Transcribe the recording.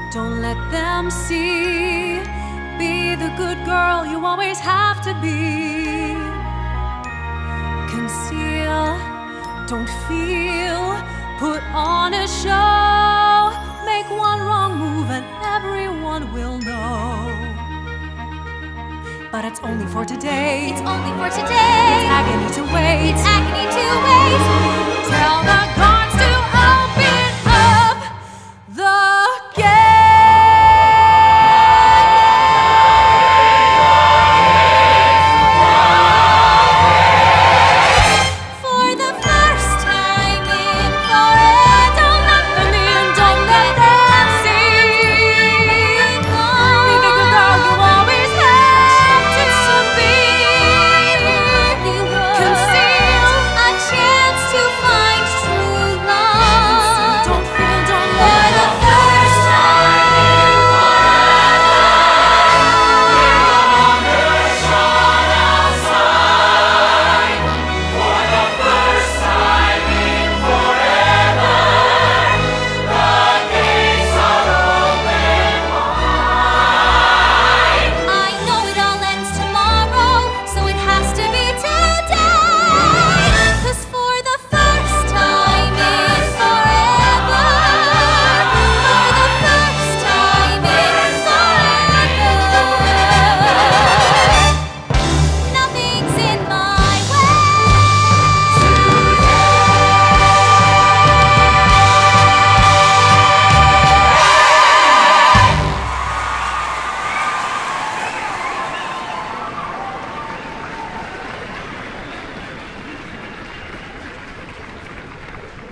Don't let them see. Be the good girl you always have to be. Conceal, don't feel, put on a show. Make one wrong move and everyone will know. But it's only for today. It's only for today.